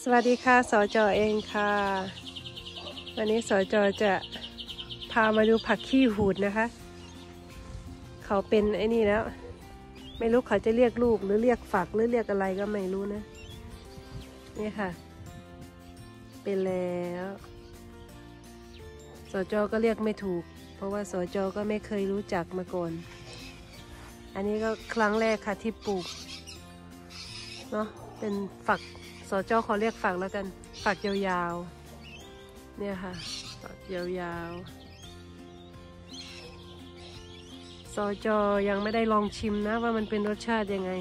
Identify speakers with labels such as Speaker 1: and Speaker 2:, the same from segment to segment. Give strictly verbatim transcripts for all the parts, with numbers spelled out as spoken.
Speaker 1: สวัสดีค่ะสจเองค่ะวันนี้สจจะพามาดูผักขี้หูดนะคะเขาเป็นไอ้นี่แล้วไม่รู้เขาจะเรียกลูกหรือเรียกฝักหรือเรียกอะไรก็ไม่รู้นะนี่ค่ะเป็นแล้วสจก็เรียกไม่ถูกเพราะว่าสจก็ไม่เคยรู้จักมาก่อนอันนี้ก็ครั้งแรกค่ะที่ปลูกเนาะเป็นฝักสจขอเรียกฝักแล้วกันฝักยาวๆเนี่ยค่ะฝักยาวๆสจยังไม่ได้ลองชิมนะว่ามันเป็นรสชาติยังไง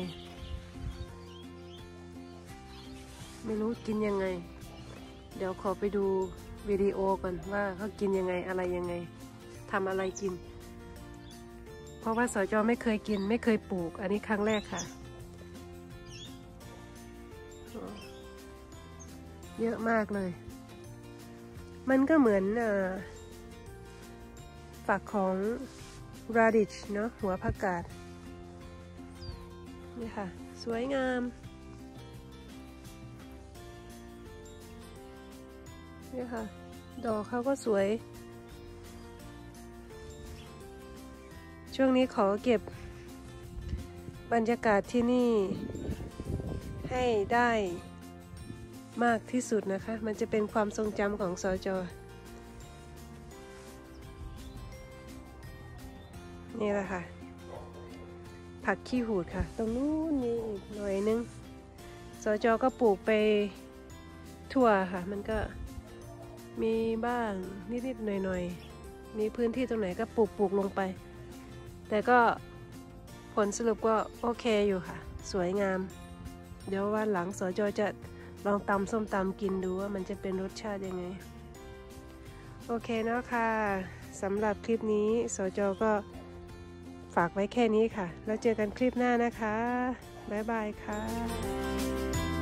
Speaker 1: ไม่รู้กินยังไงเดี๋ยวขอไปดูวิดีโอก่อนว่าเขากินยังไงอะไรยังไงทำอะไรกินเพราะว่าสจไม่เคยกินไม่เคยปลูกอันนี้ครั้งแรกค่ะเยอะมากเลยมันก็เหมือนฝักของ radish เนาะหัวผักกาดนี่ค่ะสวยงามนี่ค่ะดอกเขาก็สวยช่วงนี้ขอเก็บบรรยากาศที่นี่ให้ได้มากที่สุดนะคะมันจะเป็นความทรงจำของสจนี่แหละค่ะผักขี้หูดค่ะตรงนู้นมีอีกหน่อยนึงสจก็ปลูกไปทั่วค่ะมันก็มีบ้างนิดๆหน่อยๆมีพื้นที่ตรงไหนก็ปลูกปลูกลงไปแต่ก็ผลสรุปก็โอเคอยู่ค่ะสวยงามเดี๋ยววันหลังสจจะลองตำส้มตำกินดูว่ามันจะเป็นรสชาติยังไงโอเคเนาะค่ะสำหรับคลิปนี้สจก็ฝากไว้แค่นี้ค่ะแล้วเจอกันคลิปหน้านะคะบ๊ายบายค่ะ